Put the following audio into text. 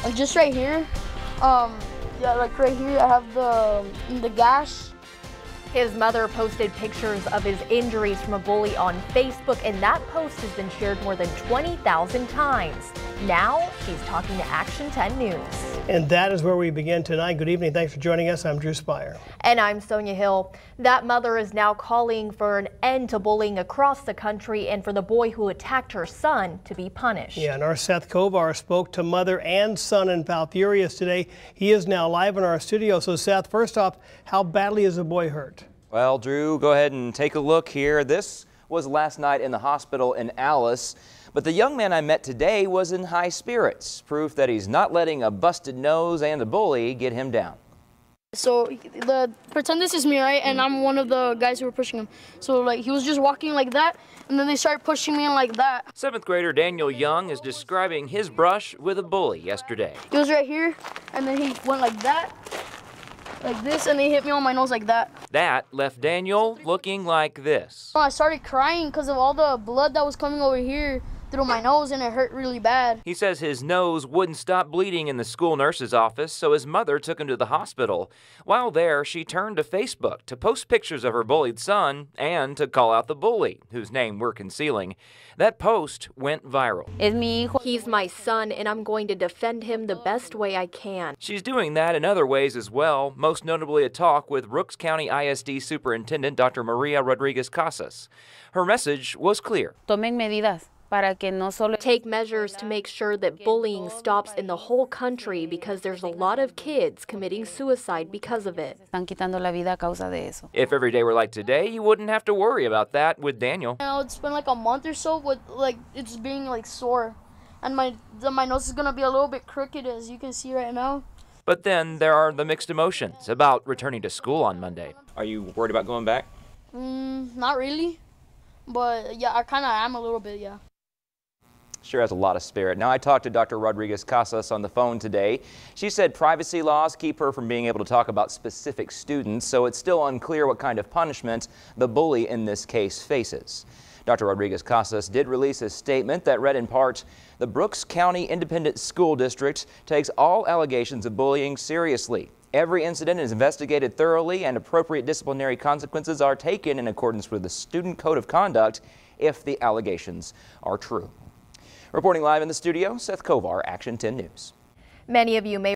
And just right here, yeah, like right here, I have the gash. His mother posted pictures of his injuries from a bully on Facebook, and that post has been shared more than 20,000 times. Now she's talking to Action 10 News. And that is where we begin tonight. Good evening. Thanks for joining us. I'm Drew Spire. And I'm Sonia Hill. That mother is now calling for an end to bullying across the country and for the boy who attacked her son to be punished. Yeah, and our Seth Kovar spoke to mother and son in Falfurrias today. He is now live in our studio. So Seth, first off, how badly is the boy hurt? Well, Drew, go ahead and take a look here. This was last night in the hospital in Alice. But the young man I met today was in high spirits, proof that he's not letting a busted nose and a bully get him down. So pretend this is me, right? And I'm one of the guys who were pushing him. So like he was just walking like that, and then they started pushing me in like that. 7th grader Daniel Young is describing his brush with a bully yesterday. He was right here, and then he went like that, like this, and he hit me on my nose like that. That left Daniel looking like this. I started crying because of all the blood that was coming over here through my nose, and it hurt really bad. He says his nose wouldn't stop bleeding in the school nurse's office, so his mother took him to the hospital. While there, she turned to Facebook to post pictures of her bullied son and to call out the bully, whose name we're concealing. That post went viral. He's my son, and I'm going to defend him the best way I can. She's doing that in other ways as well, most notably a talk with Rooks County ISD Superintendent Dr. Maria Rodriguez-Casas. Her message was clear. Tomen medidas. Take measures to make sure that bullying stops in the whole country because there's a lot of kids committing suicide because of it. If every day were like today, you wouldn't have to worry about that with Daniel. It's been like a month or so with like it's being like sore, and my nose is gonna be a little bit crooked, as you can see right now. But then there are the mixed emotions about returning to school on Monday. Are you worried about going back? Not really, but yeah, I kind of am a little bit, yeah. Sure has a lot of spirit. Now, I talked to Dr. Rodriguez-Casas on the phone today. She said privacy laws keep her from being able to talk about specific students, so it's still unclear what kind of punishment the bully in this case faces. Dr. Rodriguez-Casas did release a statement that read in part, "The Brooks County Independent School District takes all allegations of bullying seriously. Every incident is investigated thoroughly and appropriate disciplinary consequences are taken in accordance with the Student Code of Conduct if the allegations are true." Reporting live in the studio, Seth Kovar, Action 10 News. Many of you may